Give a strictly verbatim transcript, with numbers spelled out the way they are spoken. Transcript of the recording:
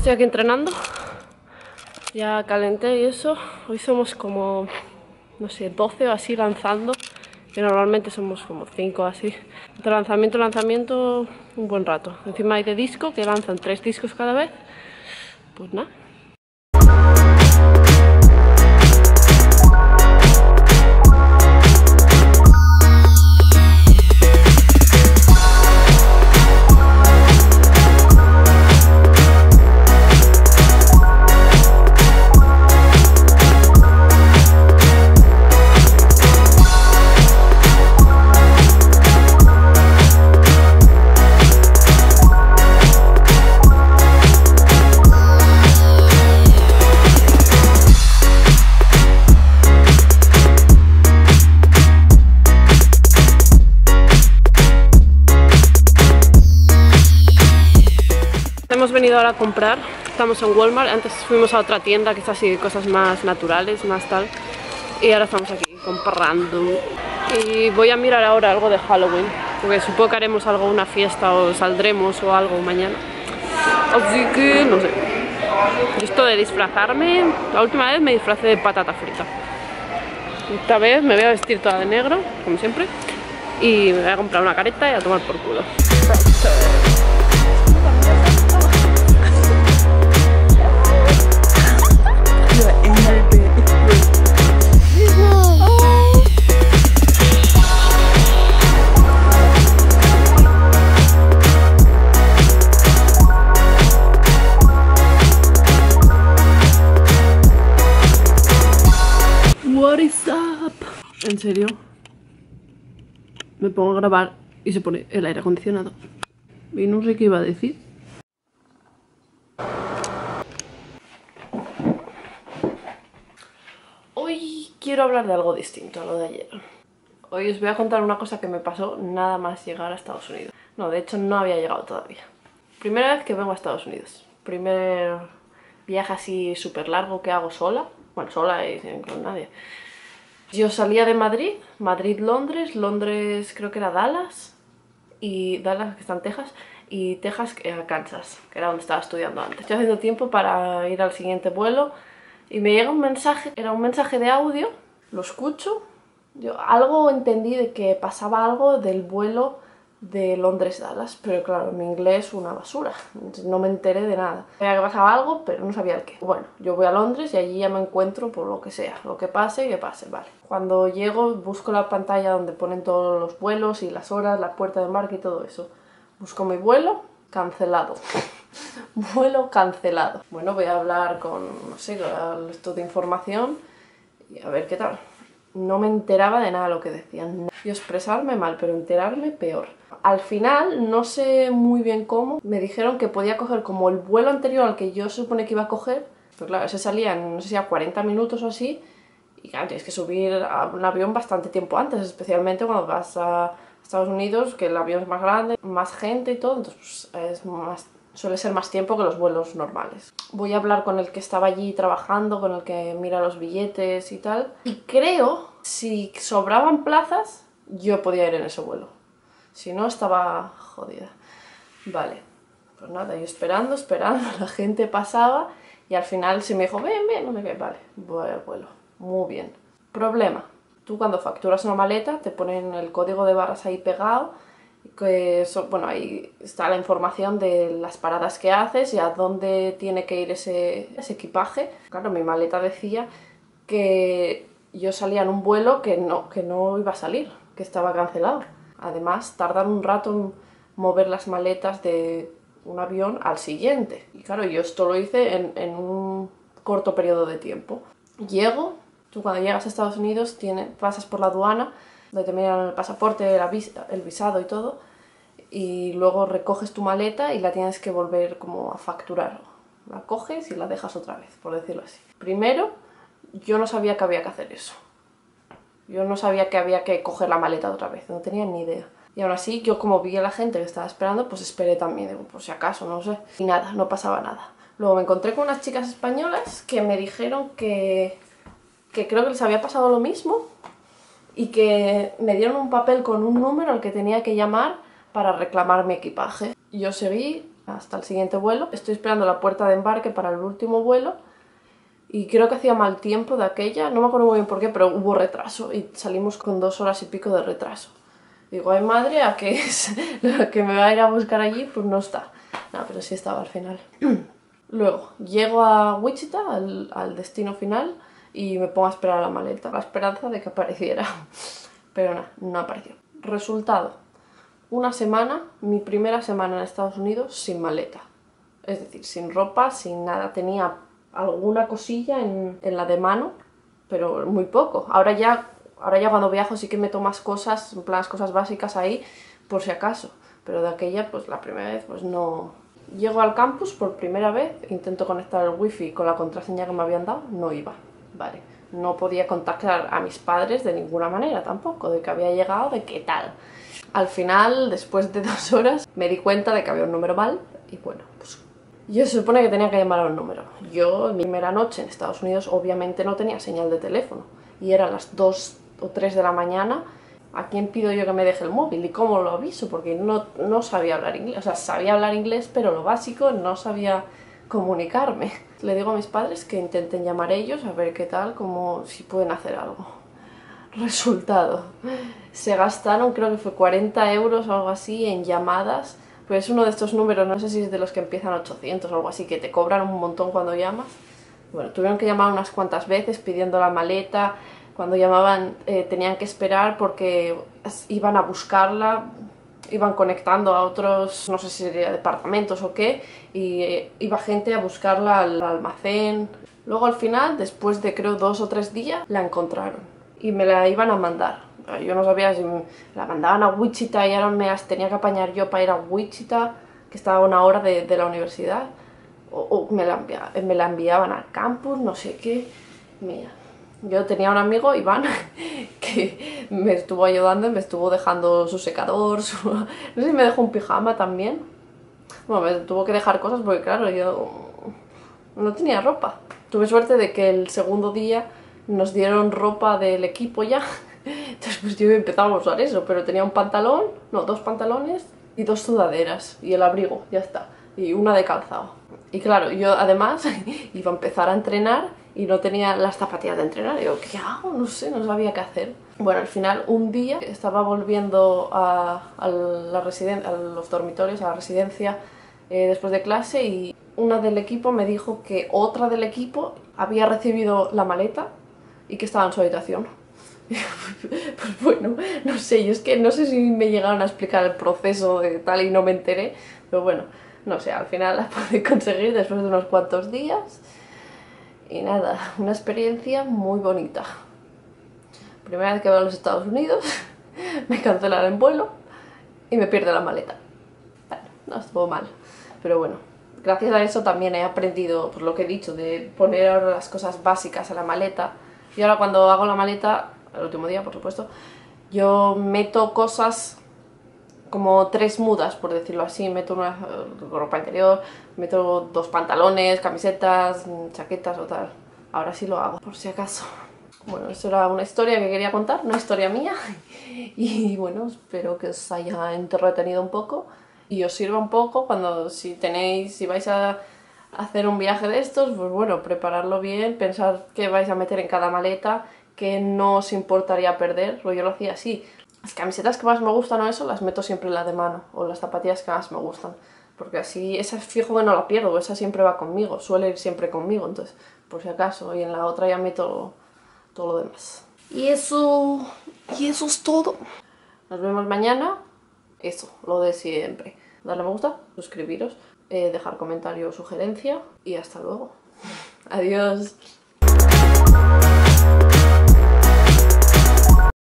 Estoy aquí entrenando. Ya calenté y eso. Hoy somos como, no sé, doce o así lanzando. Que normalmente somos como cinco o así. De lanzamiento, lanzamiento, un buen rato. Encima hay de disco, que lanzan tres discos cada vez. Pues nada. Hemos venido ahora a comprar, estamos en Walmart, antes fuimos a otra tienda que está así, cosas más naturales, más tal, y ahora estamos aquí comprando. Y voy a mirar ahora algo de Halloween, porque supongo que haremos algo, una fiesta o saldremos o algo mañana. Así que no sé. Esto de disfrazarme, la última vez me disfracé de patata frita. Esta vez me voy a vestir toda de negro, como siempre, y me voy a comprar una careta y a tomar por culo. What is up? ¿En serio? Me pongo a grabar y se pone el aire acondicionado. Y no sé qué iba a decir. Hoy quiero hablar de algo distinto a lo de ayer. Hoy os voy a contar una cosa que me pasó nada más llegar a Estados Unidos. No, de hecho no había llegado todavía. Primera vez que vengo a Estados Unidos. Primer viaje así súper largo que hago sola. Bueno, sola y con nadie. Yo salía de Madrid, Madrid-Londres, Londres creo que era Dallas, y Dallas que está en Texas, y Texas que era Kansas, que era donde estaba estudiando antes. Estoy haciendo tiempo para ir al siguiente vuelo y me llega un mensaje, era un mensaje de audio, lo escucho, yo algo entendí de que pasaba algo del vuelo de Londres-Dallas, pero claro, mi inglés una basura, no me enteré de nada. Sabía que pasaba algo, pero no sabía el qué. Bueno, yo voy a Londres y allí ya me encuentro por lo que sea, lo que pase, que pase, vale. Cuando llego busco la pantalla donde ponen todos los vuelos y las horas, la puerta de embarque y todo eso. Busco mi vuelo, cancelado. Vuelo cancelado. Bueno, voy a hablar con, no sé, con esto de información y a ver qué tal. No me enteraba de nada de lo que decían. Y expresarme mal, pero enterarme peor. Al final, no sé muy bien cómo, me dijeron que podía coger como el vuelo anterior al que yo supone que iba a coger, pero claro, ese salía en, no sé si a cuarenta minutos o así, y claro, tienes que subir a un avión bastante tiempo antes, especialmente cuando vas a Estados Unidos, que el avión es más grande, más gente y todo, entonces pues, es más, suele ser más tiempo que los vuelos normales. Voy a hablar con el que estaba allí trabajando, con el que mira los billetes y tal, y creo, si sobraban plazas, yo podía ir en ese vuelo. Si no, estaba jodida. Vale, pues nada, yo esperando, esperando, la gente pasaba y al final se me dijo, ven, ven, no sé qué, vale, voy al vuelo. Muy bien. Problema, tú cuando facturas una maleta te ponen el código de barras ahí pegado, que eso, bueno, ahí está la información de las paradas que haces y a dónde tiene que ir ese, ese equipaje. Claro, mi maleta decía que yo salía en un vuelo que no, que no iba a salir, que estaba cancelado. Además, tardan un rato en mover las maletas de un avión al siguiente. Y claro, yo esto lo hice en, en un corto periodo de tiempo. Llego, tú cuando llegas a Estados Unidos tiene, pasas por la aduana, donde te miran el pasaporte, el, avis, el visado y todo, y luego recoges tu maleta y la tienes que volver como a facturar. La coges y la dejas otra vez, por decirlo así. Primero, yo no sabía que había que hacer eso. Yo no sabía que había que coger la maleta otra vez, no tenía ni idea. Y aún así, yo como vi a la gente que estaba esperando, pues esperé también, digo, por si acaso, no sé. Y nada, no pasaba nada. Luego me encontré con unas chicas españolas que me dijeron que, que creo que les había pasado lo mismo y que me dieron un papel con un número al que tenía que llamar para reclamar mi equipaje. Yo seguí hasta el siguiente vuelo. Estoy esperando la puerta de embarque para el último vuelo y creo que hacía mal tiempo de aquella, no me acuerdo muy bien por qué, pero hubo retraso y salimos con dos horas y pico de retraso. Digo, ay madre, a que es la que me va a ir a buscar allí, pues no está. No, pero sí estaba al final. Luego, llego a Wichita, al, al destino final, y me pongo a esperar a la maleta, la esperanza de que apareciera. Pero no, no apareció. Resultado, una semana, mi primera semana en Estados Unidos sin maleta. Es decir, sin ropa, sin nada. Tenía alguna cosilla en, en la de mano, pero muy poco. Ahora ya, ahora ya cuando viajo sí que meto más cosas, en plan las cosas básicas ahí, por si acaso. Pero de aquella, pues la primera vez, pues no... Llego al campus por primera vez, intento conectar el wifi con la contraseña que me habían dado, no iba. Vale, no podía contactar a mis padres de ninguna manera tampoco, de que había llegado, de qué tal. Al final, después de dos horas, me di cuenta de que había un número mal y bueno, pues yo se supone que tenía que llamar a un número. Yo, en mi primera noche en Estados Unidos, obviamente no tenía señal de teléfono y eran las dos o tres de la mañana. ¿A quién pido yo que me deje el móvil? ¿Y cómo lo aviso? Porque no, no sabía hablar inglés, o sea, sabía hablar inglés, pero lo básico, no sabía comunicarme. Le digo a mis padres que intenten llamar ellos a ver qué tal, como si pueden hacer algo. Resultado, se gastaron, creo que fue cuarenta euros o algo así en llamadas, pues es uno de estos números, no sé si es de los que empiezan ochocientos o algo así, que te cobran un montón cuando llamas. Bueno, tuvieron que llamar unas cuantas veces pidiendo la maleta. Cuando llamaban eh, tenían que esperar porque iban a buscarla, iban conectando a otros, no sé si sería departamentos o qué, y eh, iba gente a buscarla al almacén. Luego al final, después de creo dos o tres días, la encontraron y me la iban a mandar. Yo no sabía si la mandaban a Wichita y ahora me las tenía que apañar yo para ir a Wichita, que estaba a una hora de, de la universidad, o, o me, la envia, me la enviaban al campus, no sé qué. Mira, yo tenía un amigo, Iván, que me estuvo ayudando y me estuvo dejando su secador, su... no sé si me dejó un pijama también. Bueno, me tuvo que dejar cosas porque claro, yo no tenía ropa. Tuve suerte de que el segundo día nos dieron ropa del equipo ya. Entonces pues yo empezaba a usar eso, pero tenía un pantalón, no, dos pantalones y dos sudaderas y el abrigo, ya está, y una de calzado. Y claro, yo además iba a empezar a entrenar y no tenía las zapatillas de entrenar. Y digo, ¿qué hago? No sé, no sabía qué hacer. Bueno, al final un día estaba volviendo a, a, la residen a los dormitorios, a la residencia, eh, después de clase, y una del equipo me dijo que otra del equipo había recibido la maleta y que estaba en su habitación. Pues bueno, no sé, yo es que no sé si me llegaron a explicar el proceso de tal y no me enteré, pero bueno, no sé, al final la pude conseguir después de unos cuantos días. Y nada, una experiencia muy bonita. Primera vez que voy a los Estados Unidos, me cancelaron el vuelo y me pierde la maleta. Bueno, no estuvo mal, pero bueno, gracias a eso también he aprendido, por lo que he dicho, de poner ahora las cosas básicas a la maleta. Y ahora cuando hago la maleta, el último día por supuesto, yo meto cosas como tres mudas, por decirlo así. Meto una ropa interior, meto dos pantalones, camisetas, chaquetas o tal. Ahora sí lo hago, por si acaso. Bueno, esto era una historia que quería contar, una historia mía. Y bueno, espero que os haya entretenido un poco y os sirva un poco cuando, si tenéis, si vais a hacer un viaje de estos, pues bueno, prepararlo bien, pensar qué vais a meter en cada maleta, que no os importaría perder, porque yo lo hacía así. Las camisetas que más me gustan o eso, las meto siempre en la de mano, o las zapatillas que más me gustan, porque así esa fijo que no la pierdo, esa siempre va conmigo, suele ir siempre conmigo, entonces por si acaso, y en la otra ya meto todo lo demás. Y eso, y eso es todo. Nos vemos mañana. Eso, lo de siempre. Darle me gusta, suscribiros, eh, dejar comentario o sugerencia y hasta luego. Adiós.